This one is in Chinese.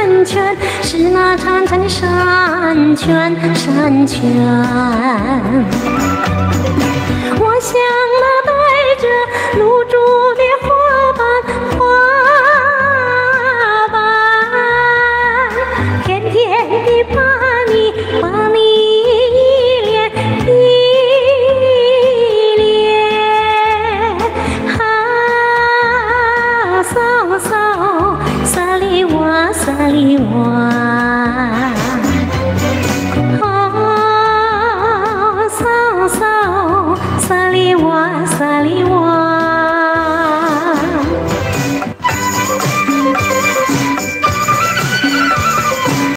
山泉，是那潺潺的山泉，山泉。我像那带着露珠的花瓣，花瓣，甜甜地把你依恋依恋，啊，嗦嗦沙里哇沙里哇。沙里哇，沙里哇。